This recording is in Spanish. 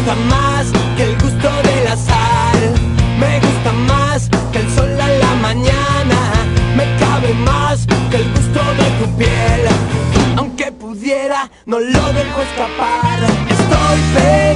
gusta más que el gusto del azar. Me gusta más que el sol a la mañana. Me cabe más que el gusto de tu piel. Aunque pudiera, no lo dejo escapar. Estoy feliz.